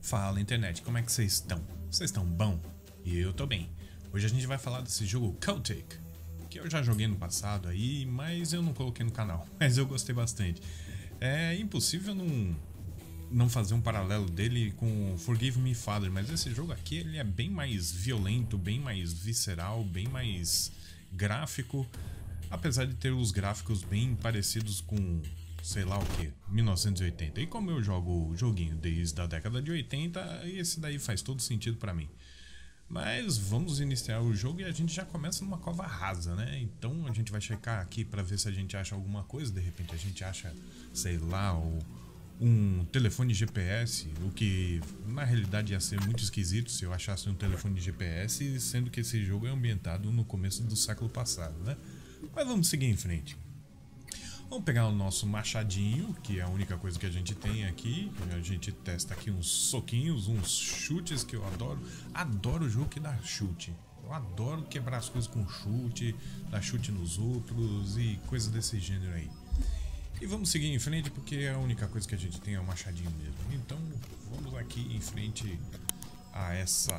Fala internet, como é que vocês estão? Vocês estão bom? E eu tô bem. Hoje a gente vai falar desse jogo Celtic, que eu já joguei no passado aí, mas eu não coloquei no canal, mas eu gostei bastante. É impossível não fazer um paralelo dele com Forgive Me Father, mas esse jogo aqui ele é bem mais violento, bem mais visceral, bem mais gráfico, apesar de ter os gráficos bem parecidos com sei lá o que, 1980. E como eu jogo o joguinho desde a década de 80, esse daí faz todo sentido pra mim. Mas vamos iniciar o jogo e a gente já começa numa cova rasa, né? Então a gente vai checar aqui pra ver se a gente acha alguma coisa. De repente a gente acha, sei lá, um telefone GPS, o que na realidade ia ser muito esquisito se eu achasse um telefone GPS, sendo que esse jogo é ambientado no começo do século passado, né? Mas vamos seguir em frente. Vamos pegar o nosso machadinho, que é a única coisa que a gente tem aqui. A gente testa aqui uns soquinhos, uns chutes que eu adoro. Adoro o jogo que dá chute. Eu adoro quebrar as coisas com chute, dar chute nos outros e coisas desse gênero aí. E vamos seguir em frente porque a única coisa que a gente tem é o machadinho mesmo. Então vamos aqui em frente a essa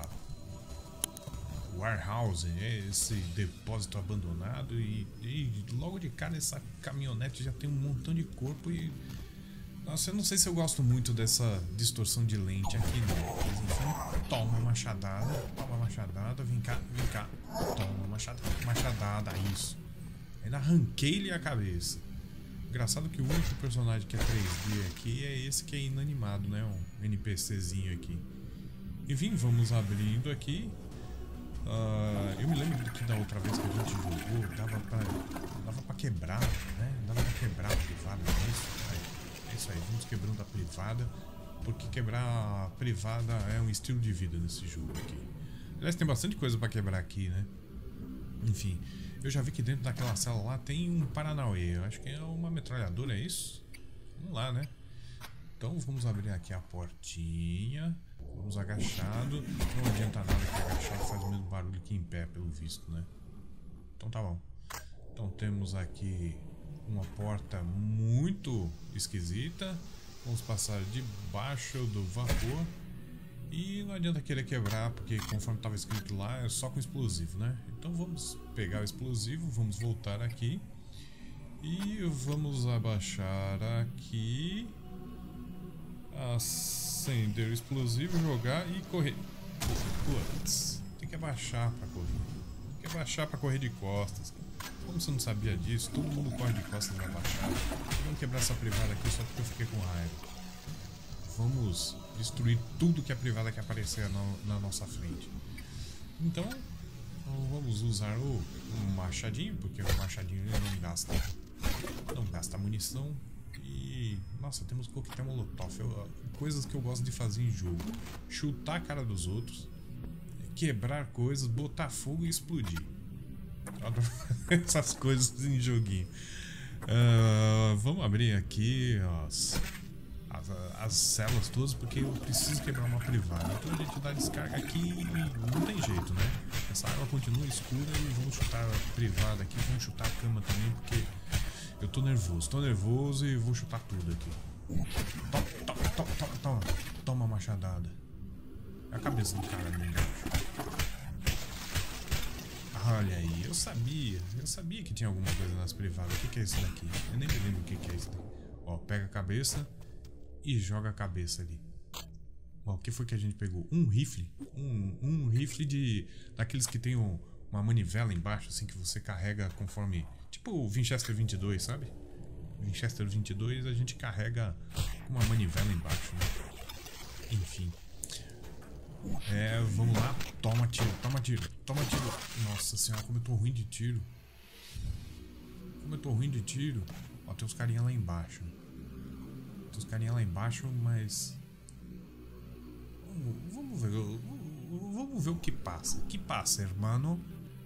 warehouse, esse depósito abandonado e logo de cara essa caminhonete já tem um montão de corpo e nossa, eu não sei se eu gosto muito dessa distorção de lente aqui não, mas enfim, toma machadada, vem cá, toma machadada, isso, ainda arranquei-lhe a cabeça. Engraçado que o único personagem que é 3D aqui é esse que é inanimado, né, um NPCzinho aqui. Enfim, vamos abrindo aqui. Eu me lembro que da outra vez que a gente jogou, dava pra quebrar, né? Dava pra quebrar a privada, é isso aí, vamos quebrando a privada, porque quebrar a privada é um estilo de vida nesse jogo aqui. Aliás, tem bastante coisa pra quebrar aqui, né? Enfim, eu já vi que dentro daquela sala lá tem um Paranauê, eu acho que é uma metralhadora, é isso? Vamos lá, né? Então vamos abrir aqui a portinha. Vamos agachado. Não adianta nada que agachado faz o mesmo barulho que em pé, pelo visto, né? Então tá bom. Então temos aqui uma porta muito esquisita. Vamos passar debaixo do vapor. E não adianta querer quebrar, porque conforme estava escrito lá, é só com explosivo, né? Então vamos pegar o explosivo, vamos voltar aqui. E vamos abaixar aqui. Acender o explosivo, jogar e correr. Putz, tem que abaixar pra correr. Tem que abaixar pra correr de costas. Como você não sabia disso, todo mundo corre de costas abaixado. Vamos quebrar essa privada aqui só porque eu fiquei com raiva. Vamos destruir tudo que é privada que aparecer na nossa frente. Então, vamos usar o machadinho, porque o machadinho não gasta munição. E, nossa, temos coquetel molotov, coisas que eu gosto de fazer em jogo. Chutar a cara dos outros, quebrar coisas, botar fogo e explodir. Eu adoro essas coisas em joguinho. Vamos abrir aqui as celas todas, porque eu preciso quebrar uma privada. Então a gente dá descarga aqui e não tem jeito, né? Essa água continua escura e vamos chutar a privada aqui, vamos chutar a cama também, porque eu tô nervoso e vou chutar tudo aqui. Toma a machadada. É a cabeça do cara ali embaixo. Olha aí, eu sabia que tinha alguma coisa nas privadas. O que é isso daqui? Eu nem me lembro o que é isso daqui. Ó, pega a cabeça e joga a cabeça ali. Ó, o que foi que a gente pegou? Um rifle. Um rifle daqueles que tem uma manivela embaixo, assim, que você carrega conforme... Tipo o Winchester 22, sabe? Winchester 22 a gente carrega uma manivela embaixo, né? Enfim. Vamos lá. Toma tiro. Nossa senhora, como eu tô ruim de tiro. Ó, tem uns carinha lá embaixo. Mas... Vamos ver o que passa. Que passa, hermano?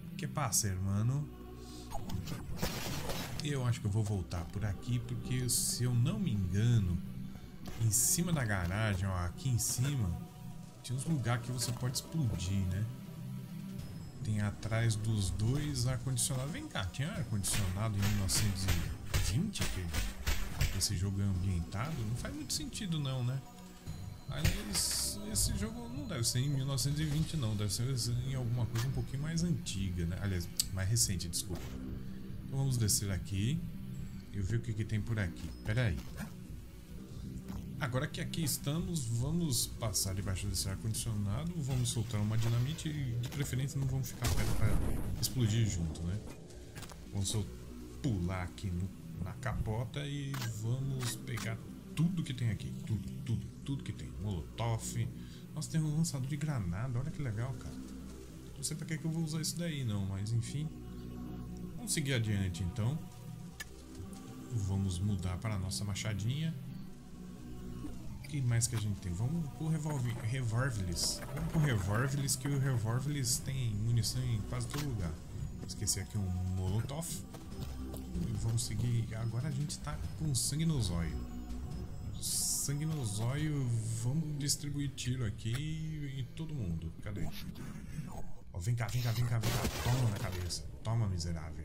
Eu acho que eu vou voltar por aqui, porque se eu não me engano, em cima da garagem, ó, aqui em cima, tinha uns lugares que você pode explodir, né? Tem atrás dos dois ar-condicionado. Vem cá, tinha ar-condicionado em 1920 que esse jogo é ambientado? Não faz muito sentido não, né? Aliás, esse jogo não deve ser em 1920 não, deve ser em alguma coisa um pouquinho mais antiga, né? Aliás, mais recente, desculpa. Então vamos descer aqui e ver o que tem por aqui. Pera aí. Agora que aqui estamos, vamos passar debaixo desse ar-condicionado, vamos soltar uma dinamite e de preferência não vamos ficar perto para explodir junto, né? Vamos pular aqui na capota e vamos pegar tudo que tem aqui. Tudo que tem. Molotov. Nossa, tem um lançador de granada. Olha que legal, cara. Não sei pra que eu vou usar isso daí não, mas enfim. Vamos seguir adiante então. Vamos mudar para a nossa machadinha. O que mais que a gente tem? Vamos pro Revolvelis. Vamos pro Revolvelis, que o Revolvelis tem munição em quase todo lugar. Esqueci aqui um Molotov. E vamos seguir. Agora a gente tá com sangue no zóio. Sangue no zóio. Vamos distribuir tiro aqui em todo mundo. Cadê? Ó, vem cá. Toma na cabeça. Toma, miserável.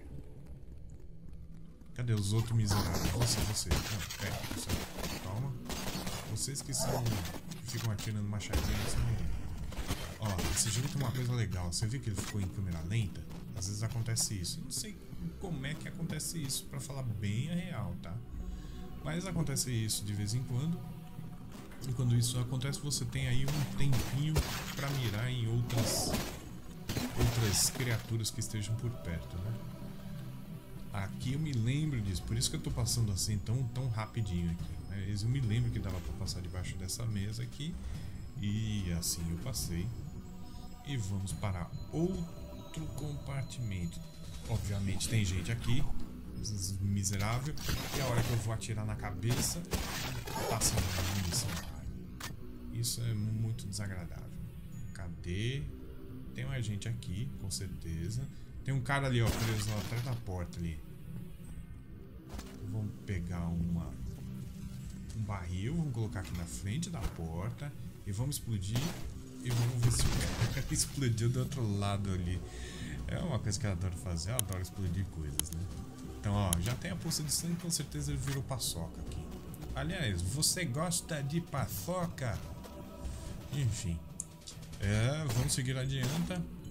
Cadê os outros miseráveis? Você. Não, você. Toma. Vocês que ficam atirando machadinha. Ó, esse jogo tem uma coisa legal. Você viu que ele ficou em câmera lenta? Às vezes acontece isso. Eu não sei como é que acontece isso, pra falar bem a real, tá? Mas acontece isso de vez em quando. E quando isso acontece, você tem aí um tempinho pra mirar em outras criaturas que estejam por perto, né? Aqui eu me lembro disso, por isso que eu tô passando assim tão rapidinho aqui. Mas eu me lembro que dava pra passar debaixo dessa mesa aqui. E assim eu passei. E vamos para outro compartimento. Obviamente tem gente aqui, miserável. E a hora que eu vou atirar na cabeça, tá sem munição. Isso é muito desagradável. Cadê? Tem mais gente aqui, com certeza. Tem um cara ali, ó, preso atrás da porta ali. Vamos pegar um barril, vamos colocar aqui na frente da porta e vamos explodir. E vamos ver se o cara explodiu do outro lado ali. É uma coisa que eu adoro fazer, eu adoro explodir coisas, né? Então, ó, já tem a poça de sangue, com certeza ele virou paçoca aqui. Aliás, você gosta de paçoca? Enfim. Vamos seguir adiante.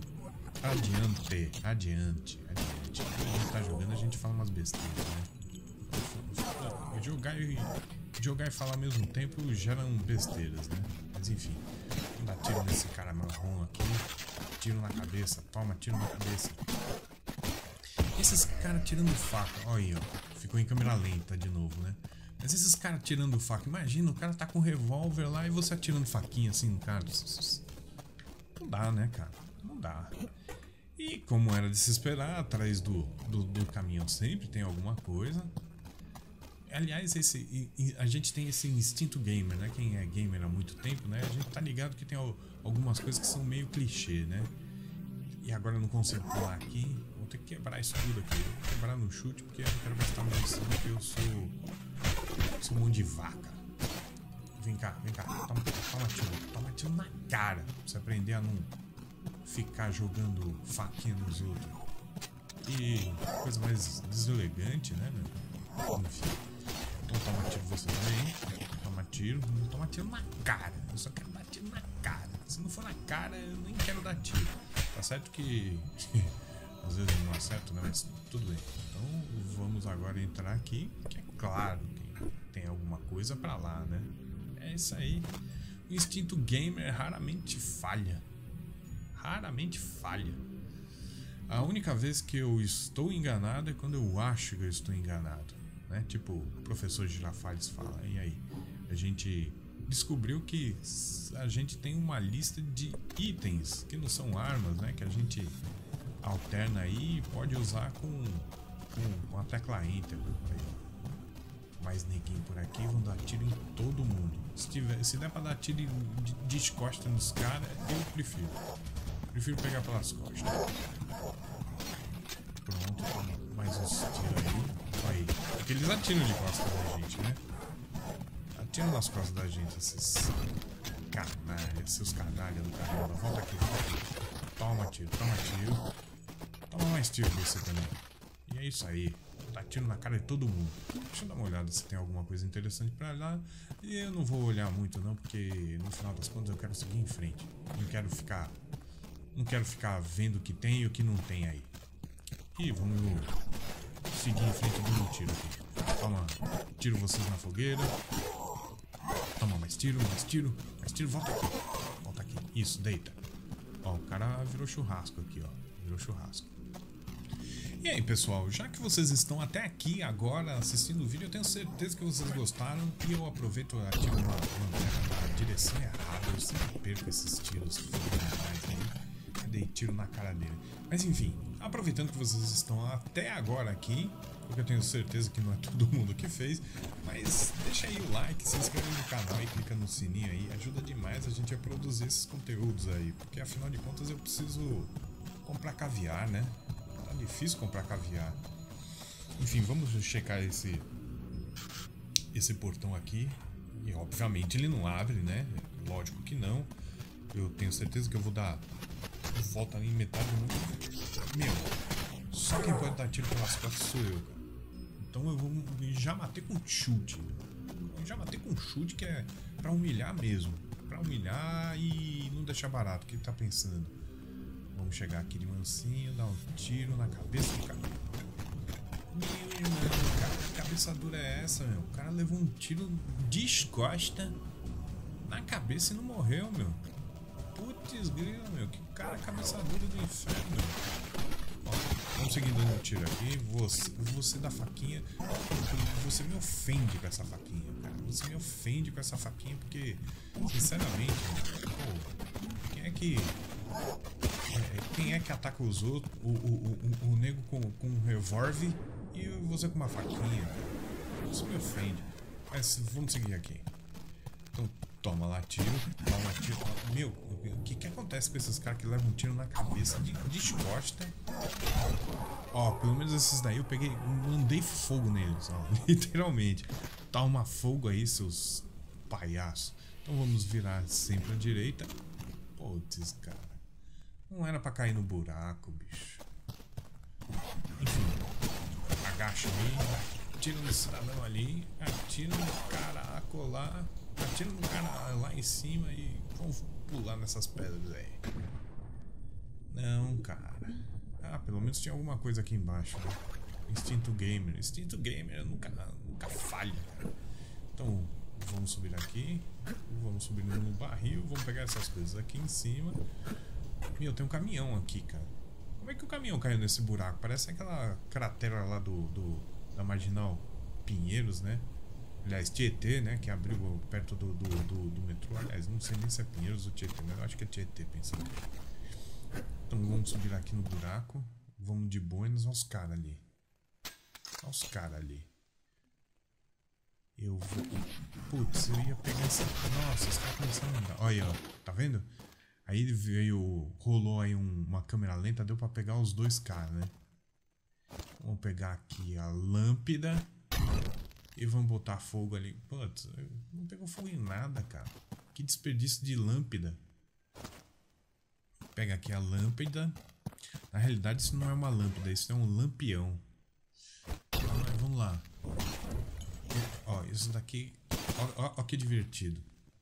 Adiante. Quando a gente tá jogando, a gente fala umas besteiras, né? Jogar e falar ao mesmo tempo geram besteiras, né? Mas enfim. Vamos dar tiro nesse cara marrom aqui. Tiro na cabeça. Toma, tiro na cabeça. Esses caras tirando faca. Olha aí, ó. Ficou em câmera lenta de novo, né? Mas esses caras tirando faca. Imagina, o cara tá com um revólver lá e você atirando faquinha assim no cara. Não dá, né, cara? Não dá. E como era de se esperar, atrás do caminhão sempre tem alguma coisa. Aliás, a gente tem esse instinto gamer, né? Quem é gamer há muito tempo, né? A gente tá ligado que tem algumas coisas que são meio clichê, né? E agora eu não consigo pular aqui. Vou ter que quebrar isso tudo aqui. Vou quebrar no chute porque eu não quero gastar munição, porque eu sou mão de vaca. Vem cá. Toma tiro na cara. Pra você aprender a não ficar jogando faquinha nos outros. E coisa mais deselegante, né, meu? Enfim. Então toma tiro você também. Toma tiro. Não toma tiro na cara. Eu só quero dar tiro na cara. Se não for na cara, eu nem quero dar tiro. Tá certo que às vezes eu não acerto, né? Mas tudo bem. Então vamos agora entrar aqui. Que é claro que tem alguma coisa pra lá, né? É isso aí. O instinto gamer raramente falha. Raramente falha. A única vez que eu estou enganado é quando eu acho que eu estou enganado, né? Tipo, o professor Girafales fala, e aí? A gente descobriu que a gente tem uma lista de itens que não são armas, né? Que a gente alterna aí e pode usar com a tecla Enter. Mais neguinho por aqui, vão dar tiro em todo mundo. Se der pra dar tiro de costas nos caras, eu prefiro. Prefiro pegar pelas costas. Pronto, mais uns tiros aí. Porque eles atiram de costas da gente, né? Atiram nas costas da gente, esses canalhas, seus canalhas do caramba. Volta aqui. Toma tiro. Toma mais tiro você também. E é isso aí. dar tiro na cara de todo mundo. Deixa eu dar uma olhada se tem alguma coisa interessante pra lá. E eu não vou olhar muito não, porque no final das contas eu quero seguir em frente. Não quero ficar vendo o que tem e o que não tem aí. E vamos seguir em frente dando tiro aqui. Toma, tiro vocês na fogueira. Toma, mais tiro, volta aqui. Volta aqui. Isso, deita. Ó, o cara virou churrasco aqui, ó. Virou churrasco. E aí, pessoal, já que vocês estão até aqui agora assistindo o vídeo, eu tenho certeza que vocês gostaram. E eu aproveito e atiro na direção errada. Eu sempre perco esses tiros fenomenais aí. Dei tiro na cara dele. Mas enfim, aproveitando que vocês estão até agora aqui, porque eu tenho certeza que não é todo mundo que fez, mas deixa aí o like, se inscreve no canal e clica no sininho aí, ajuda demais a gente a produzir esses conteúdos aí, porque afinal de contas eu preciso comprar caviar, né? Tá difícil comprar caviar. Enfim, vamos checar esse portão aqui, e obviamente ele não abre, né? Lógico que não. Eu tenho certeza que eu vou dar volta ali em metade do mundo. Meu, só quem pode dar tiro pelas costas sou eu, cara. Então eu vou já matei com chute. Eu já matei com chute, que é pra humilhar mesmo. Pra humilhar e não deixar barato. O que ele tá pensando? Vamos chegar aqui de mansinho, dar um tiro na cabeça do cara. Meu irmão, cara, que cabeça dura é essa, meu? O cara levou um tiro descosta na cabeça e não morreu, meu. Putz grila, meu. Que cara cabeça dura do inferno, meu. Ó, vamos seguir dando um tiro aqui. Você dá faquinha. Você me ofende com essa faquinha, cara. Você me ofende com essa faquinha porque, sinceramente, pô, quem é que ataca os outros? O nego com um revólver e você com uma faquinha. Isso me ofende. Mas vamos seguir aqui. Então, toma lá tiro. Toma tiro. Meu, o que acontece com esses caras que levam um tiro na cabeça de costa? Ó, pelo menos esses daí eu peguei, mandei fogo neles, ó, literalmente. Toma fogo aí, seus palhaços. Então vamos virar sempre à direita. Putz, cara. Não era pra cair no buraco, bicho. Enfim. Agacha aí. Atira no cidadão ali. Atira no cara acolá. Atira no cara lá em cima e vamos pular nessas pedras aí. Não, cara. Ah, pelo menos tinha alguma coisa aqui embaixo, né? Instinto Gamer. Instinto Gamer nunca falha, cara. Então, vamos subir aqui. Vamos subir no barril. Vamos pegar essas coisas aqui em cima. Meu, tem um caminhão aqui, cara. Como é que o caminhão caiu nesse buraco? Parece aquela cratera lá da Marginal Pinheiros, né? Aliás, Tietê, né? Que abriu perto do metrô. Aliás, não sei nem se é Pinheiros ou Tietê, mas eu acho que é Tietê, pensando. Então vamos subir aqui no buraco. Vamos de Buenos. Olha os caras ali. Olha os caras ali. Eu vou... Putz, eu ia pegar essa... Nossa, os caras começaram a andar. Olha aí, ó. Tá vendo? Aí veio... Rolou aí uma câmera lenta. Deu pra pegar os dois caras, né? Vamos pegar aqui a lâmpada. E vamos botar fogo ali. Putz, não pegou fogo em nada, cara. Que desperdício de lâmpada. Pega aqui a lâmpada. Na realidade isso não é uma lâmpada, isso é um lampião. Mas vamos lá. Ó, isso daqui. Ó que divertido.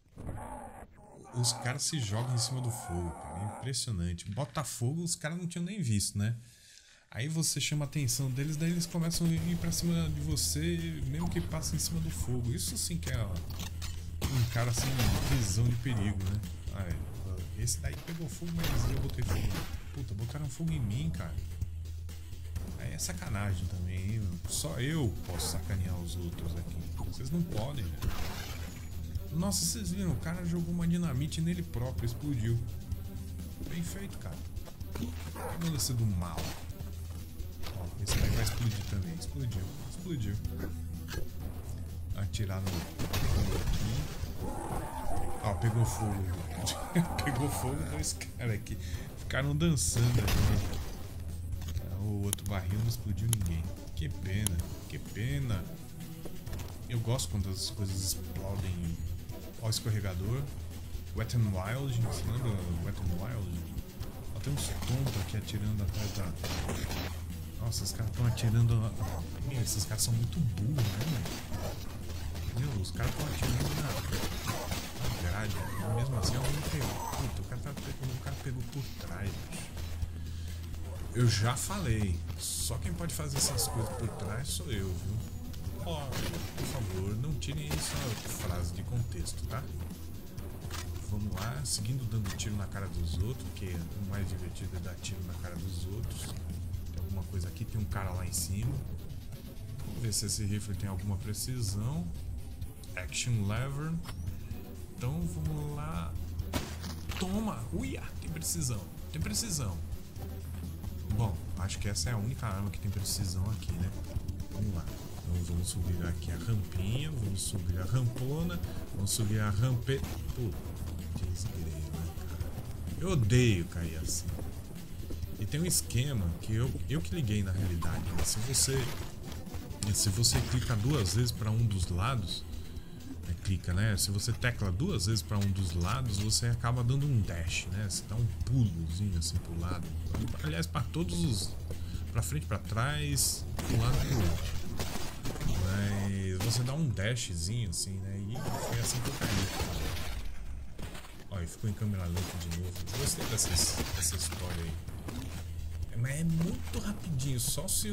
Os caras se jogam em cima do fogo, cara. É impressionante. Bota fogo, os caras não tinham nem visto, né? Aí você chama a atenção deles, daí eles começam a ir pra cima de você, mesmo que passe em cima do fogo. Isso sim que é um cara assim, visão de perigo, né? Ah, esse daí pegou fogo, mas eu botei fogo. Puta, botaram fogo em mim, cara. Aí é sacanagem também, hein? Só eu posso sacanear os outros aqui. Vocês não podem, né? Nossa, vocês viram? O cara jogou uma dinamite nele próprio, explodiu. Bem feito, cara. Manda ser do mal. Ó, esse daí vai explodir também. Explodiu. Atirar no fogo aqui. Ó, pegou fogo. Pegou fogo, dois caras aqui ficaram dançando aqui. O outro barril não explodiu ninguém. Que pena. Eu gosto quando as coisas explodem. Ó, o escorregador. Wet n Wild, você lembra Wet n Wild? Ó, tem uns tontos aqui atirando atrás da... Nossa, os caras estão atirando. Meu, esses caras são muito burros, né, meu? Meu, os caras estão atirando na grade. E mesmo assim, alguém pegou. Puta, o cara pegou por trás, bicho. Eu já falei. Só quem pode fazer essas coisas por trás sou eu, viu? Ó, por favor, não tirem essa frase de contexto, tá? Vamos lá, seguindo dando tiro na cara dos outros, porque o mais divertido é dar tiro na cara dos outros. Tem alguma coisa aqui, tem um cara lá em cima. Vamos ver se esse rifle tem alguma precisão. Action lever. Então vamos lá. Toma! Uia! Tem precisão. Tem precisão. Bom, acho que essa é a única arma que tem precisão aqui, né? Vamos lá. Então vamos subir aqui a rampinha, vamos subir a rampona, vamos subir a rampe... Pô, desgrei, né, cara? Eu odeio cair assim. E tem um esquema que eu que liguei na realidade, né? Se você clica 2 vezes para um dos lados, clica, né? Se você tecla 2 vezes para um dos lados, você acaba dando um dash, né? Você dá um pulozinho assim pro lado. Aliás, para todos os... Pra frente, para trás, pro lado e pro outro. Mas você dá um dashzinho assim, né? E foi assim que eu caí. Olha, ficou em câmera lenta de novo. Gostei dessa história aí. Mas é muito rapidinho, só se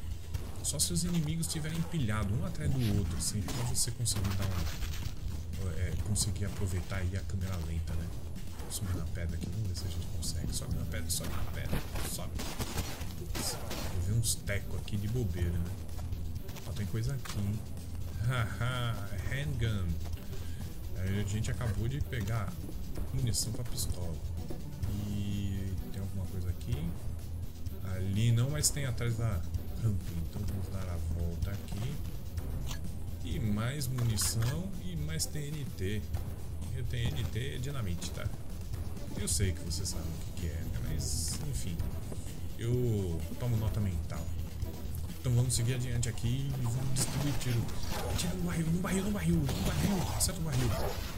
os inimigos estiverem empilhados um atrás do outro, assim, pra você conseguir dar conseguir aproveitar aí a câmera lenta, né? Subir na pedra aqui, vamos ver se a gente consegue. Sobe na pedra, sobe. Putz, eu vi uns tecos aqui de bobeira, né? Ó, tem coisa aqui, hein? Haha, handgun. Aí a gente acabou de pegar munição pra pistola. E tem alguma coisa aqui? Ali não, mas tem atrás da rampinha. Então vamos dar a volta aqui. E mais munição e mais TNT. E o TNT é dinamite, tá? Eu sei que você sabe o que é, né? Mas enfim, eu tomo nota mental. Então vamos seguir adiante aqui e vamos distribuir tiro. Tiro no barril. Acerta o barril.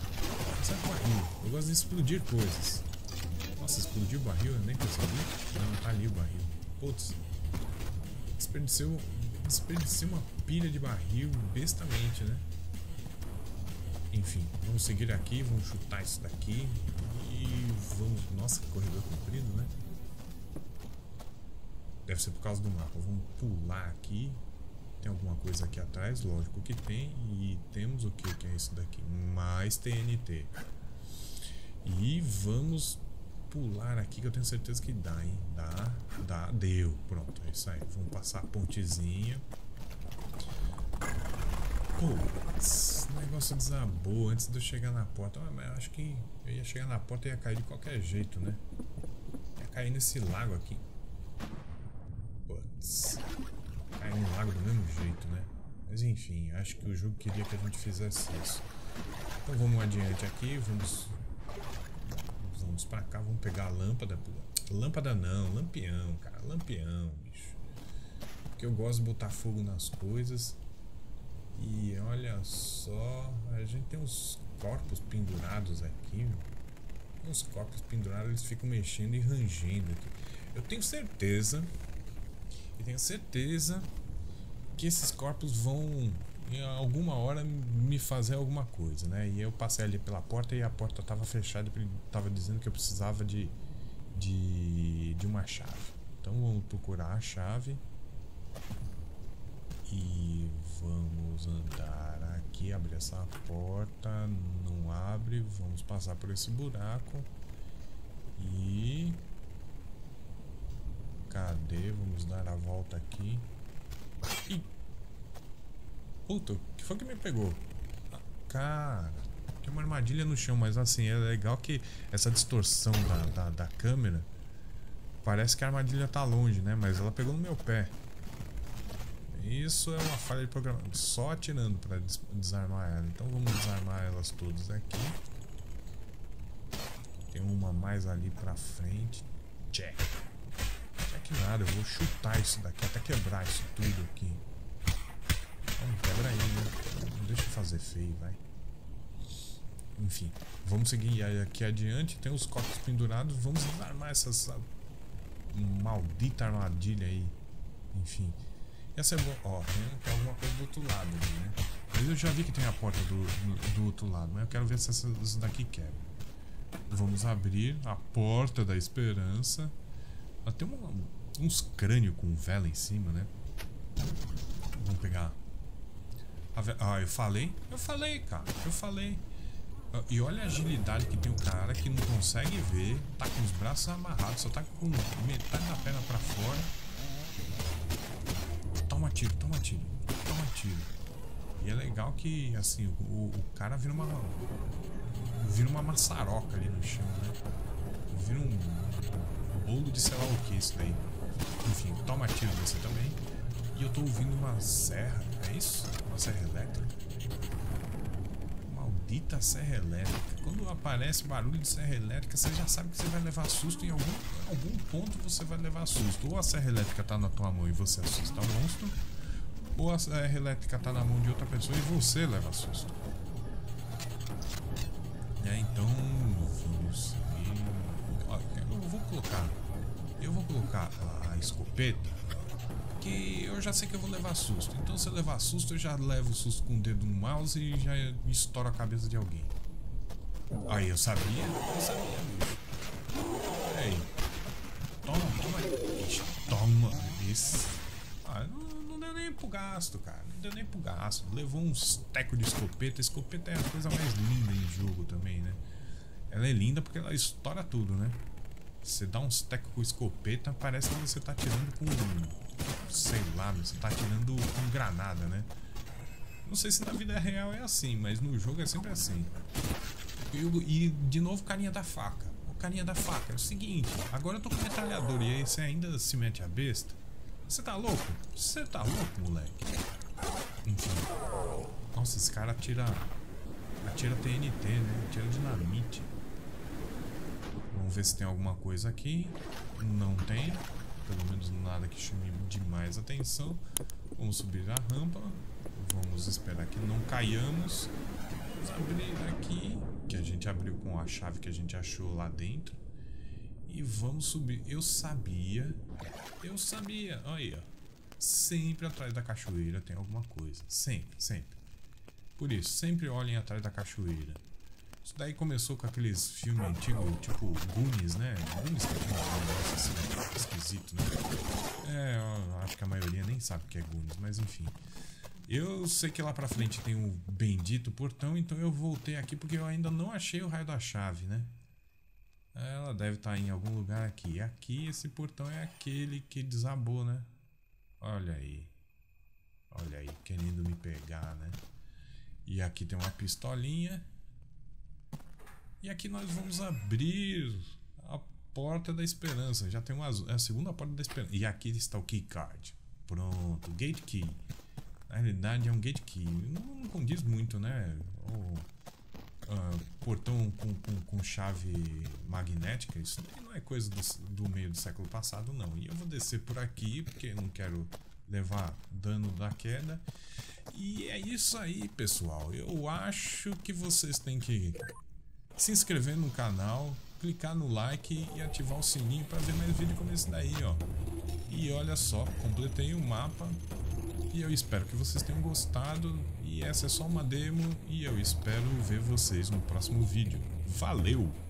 Eu gosto de explodir coisas. Nossa, explodiu o barril, eu nem percebi. Não, tá ali o barril. Putz, desperdicei uma pilha de barril bestamente, né? Enfim, vamos seguir aqui, vamos chutar isso daqui e vamos... Nossa, que corredor comprido, né? Deve ser por causa do mapa. Vamos pular aqui. Tem alguma coisa aqui atrás? Lógico que tem. E temos o que é isso daqui? Mais TNT. E vamos pular aqui que eu tenho certeza que dá, hein? Dá. Deu. Pronto, é isso aí. Vamos passar a pontezinha. Pô, o negócio desabou antes de eu chegar na porta. Mas eu acho que eu ia chegar na porta e ia cair de qualquer jeito, né? Ia cair nesse lago aqui. Putz. Caiu no lago do mesmo jeito, né? Mas enfim, acho que o jogo queria que a gente fizesse isso. Então vamos adiante aqui, vamos pra cá, vamos pegar a lâmpada. Lâmpada não, lampião, cara, lampião, bicho. Porque eu gosto de botar fogo nas coisas. E olha só, a gente tem uns corpos pendurados aqui. Uns corpos pendurados, eles ficam mexendo e rangendo aqui. Eu tenho certeza que esses corpos vão em alguma hora me fazer alguma coisa, né? E eu passei ali pela porta e a porta estava fechada, ele estava dizendo que eu precisava de uma chave. Então vamos procurar a chave e vamos andar aqui, abrir essa porta, não abre, vamos passar por esse buraco e cadê? Vamos dar a volta aqui. Ih! Puta, o que foi que me pegou? Ah, cara, tem uma armadilha no chão, mas assim, é legal que essa distorção da câmera parece que a armadilha tá longe, né? Mas ela pegou no meu pé. Isso é uma falha de programação. Só atirando para desarmar ela. Então vamos desarmar elas todas aqui. Tem uma mais ali pra frente. Check. Que nada, eu vou chutar isso daqui até quebrar isso tudo aqui. Não quebra aí, né? Não deixa eu fazer feio, vai. Enfim, vamos seguir aqui adiante. Tem os corpos pendurados. Vamos desarmar essa maldita armadilha aí. Enfim. Essa é boa. Ó, tem alguma coisa do outro lado ali, né? Mas eu já vi que tem a porta do outro lado, mas eu quero ver se essa daqui quebra. Vamos abrir a porta da esperança. Ela tem uns crânios com vela em cima, né? Vamos pegar. Eu falei, cara. Eu falei. E olha a agilidade que tem o cara que não consegue ver, tá com os braços amarrados, só tá com metade da perna pra fora. Toma tiro, toma tiro, toma tiro. E é legal que, assim, o cara vira uma maçaroca ali no chão, né? Vira um bolo de sei lá o que isso daí. Enfim, toma tiro você também. E eu tô ouvindo uma serra, é isso? Uma serra elétrica? Maldita serra elétrica. Quando aparece barulho de serra elétrica, você já sabe que você vai levar susto. Em algum ponto você vai levar susto. Ou a serra elétrica tá na tua mão e você assusta o monstro, ou a serra elétrica tá na mão de outra pessoa e você leva susto. Então vamos seguir. Eu vou colocar a escopeta, que eu já sei que eu vou levar susto. Então se eu levar susto, eu já levo susto com o dedo no mouse e já estouro a cabeça de alguém. Aí eu sabia, bicho. Aí. Toma. Esse. Não deu nem pro gasto, cara. Não deu nem pro gasto. Levou uns tecos de escopeta. A escopeta é a coisa mais linda em jogo também, né? Ela é linda porque ela estoura tudo, né? Você dá uns tecos com escopeta, parece que você tá atirando com... sei lá, você tá atirando com granada, né? Não sei se na vida real é assim, mas no jogo é sempre assim. E de novo, carinha da faca. O carinha da faca é o seguinte: agora eu tô com metralhador e aí você ainda se mete a besta? Você tá louco? Você tá louco, moleque? Enfim. Nossa, esse cara atira TNT, né? Atira dinamite. Vamos ver se tem alguma coisa aqui. Não tem. Pelo menos nada que chame demais atenção. Vamos subir a rampa. Vamos esperar que não caiamos. Vamos abrir aqui, que a gente abriu com a chave que a gente achou lá dentro. E vamos subir. Eu sabia. Olha aí, ó. Sempre atrás da cachoeira tem alguma coisa. Sempre. Por isso, sempre olhem atrás da cachoeira. Isso daí começou com aqueles filmes antigos, tipo Goonies, né? Goonies que tinha um negócio assim, esquisito, né? Eu acho que a maioria nem sabe o que é Goonies, mas enfim. Eu sei que lá pra frente tem um bendito portão, então eu voltei aqui porque eu ainda não achei o raio da chave, né? Ela deve estar em algum lugar aqui. Aqui, esse portão é aquele que desabou, né? Olha aí, querendo me pegar, né? E aqui tem uma pistolinha. E aqui nós vamos abrir a porta da esperança. Já tem é a segunda porta da esperança. E aqui está o keycard. Pronto, gate key. Na realidade é um gate key. Não condiz muito, né? Portão com chave magnética. Isso não é coisa do meio do século passado, não. E eu vou descer por aqui porque eu não quero levar dano da queda. E é isso aí, pessoal. Eu acho que vocês têm que se inscrever no canal, clicar no like e ativar o sininho para ver mais vídeo como esse daí, ó. E olha só, completei o mapa e eu espero que vocês tenham gostado. E essa é só uma demo e eu espero ver vocês no próximo vídeo. Valeu!